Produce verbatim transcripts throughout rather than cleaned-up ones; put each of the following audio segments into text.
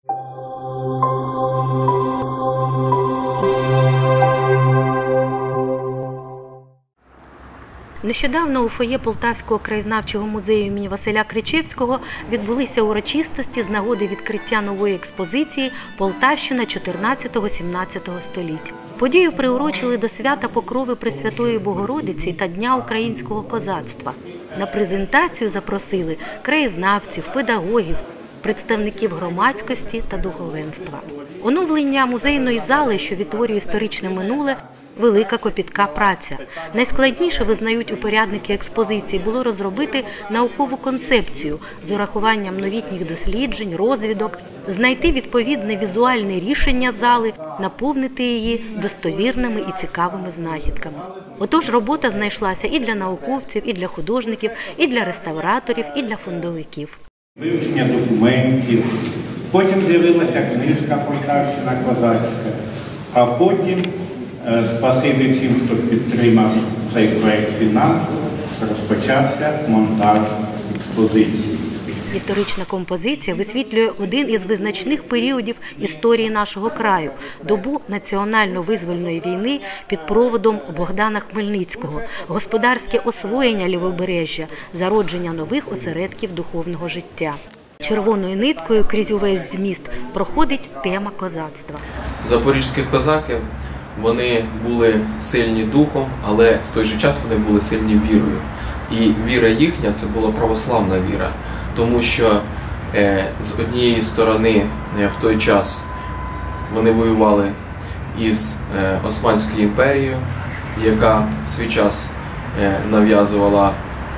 Нещодавно у фоє Полтавського краєзнавчого музею імені Василя Кричевського відбулися урочистості з нагоди відкриття нової експозиції «Полтавщина чотирнадцятого-сімнадцятого століття». Подію приурочили до свята Покрови Пресвятої Богородиці та Дня українського козацтва. На презентацію запросили краєзнавців, педагогів, представників громадськості та духовенства. Оновлення музейної зали, що відтворює історичне минуле, велика копітка праця. Найскладніше, визнають упорядники експозиції, було розробити наукову концепцію з урахуванням новітніх досліджень, розвідок, знайти відповідне візуальне рішення зали, наповнити її достовірними і цікавими знахідками. Отож, робота знайшлася і для науковців, і для художників, і для реставраторів, і для фондовиків. Вивчення документів, потім з'явилася книжка «Полтавщина козацька», а потім спасибі всім, хто підтримав цей проєкт фінансово, розпочався монтаж експозиції. Історична композиція висвітлює один із визначних періодів історії нашого краю – добу національно-визвольної війни під проводом Богдана Хмельницького, господарське освоєння Лівобережжя, зародження нових осередків духовного життя. Червоною ниткою крізь увесь зміст проходить тема козацтва. Запорізькі козаки, вони були сильні духом, але в той же час вони були сильні вірою. І віра їхня – це була православна віра. Тому що е, з однієї сторони е, в той час вони воювали із е, Османською імперією, яка в свій час е, нав'язувала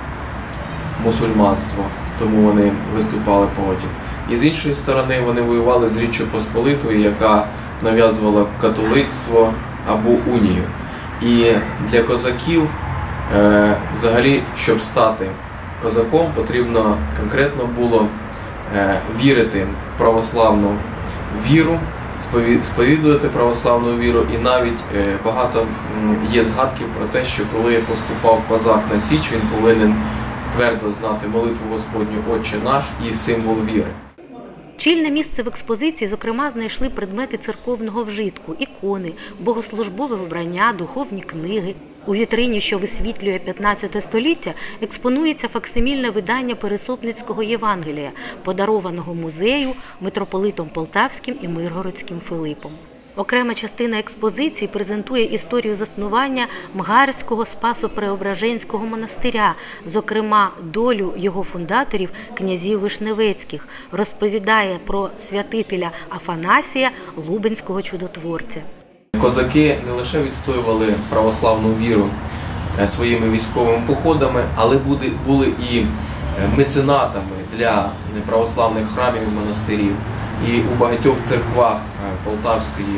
мусульманство, тому вони виступали проти. І з іншої сторони вони воювали з Річчю Посполитою, яка нав'язувала католицтво або унію. І для козаків, е, взагалі, щоб стати козаком, потрібно конкретно було е, вірити в православну віру, сповідувати православну віру. І навіть е, багато є згадків про те, що коли поступав козак на Січ, він повинен твердо знати молитву Господню «Отче наш» і символ віри. Чільне місце в експозиції, зокрема, знайшли предмети церковного вжитку, ікони, богослужбове вбрання, духовні книги. У вітрині, що висвітлює п'ятнадцяте століття, експонується факсимільне видання Пересопницького Євангелія, подарованого музею митрополитом Полтавським і Миргородським Филипом. Окрема частина експозиції презентує історію заснування Мгарського Спасо-Преображенського монастиря, зокрема долю його фундаторів, князів Вишневецьких, розповідає про святителя Афанасія, лубенського чудотворця. Козаки не лише відстоювали православну віру своїми військовими походами, але були і меценатами для православних храмів і монастирів. І у багатьох церквах Полтавської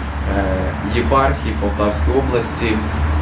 єпархії, Полтавської області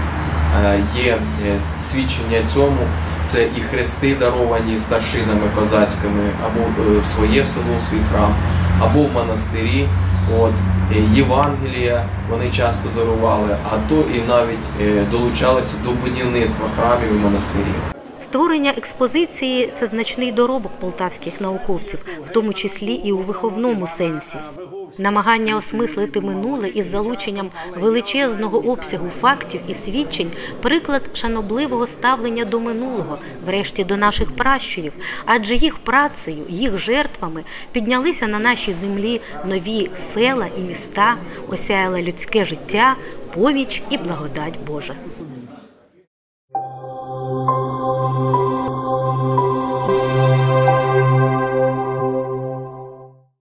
є свідчення цьому. Це і хрести, даровані старшинами козацькими, або в своє село, в свій храм, або в монастирі. От, Євангелія вони часто дарували, а то і навіть долучалися до будівництва храмів і монастирів. Створення експозиції – це значний доробок полтавських науковців, в тому числі і у виховному сенсі. Намагання осмислити минуле із залученням величезного обсягу фактів і свідчень – приклад шанобливого ставлення до минулого, врешті до наших пращурів, адже їх працею, їх жертвами піднялися на нашій землі нові села і міста, осяяла людське життя, поміч і благодать Божа.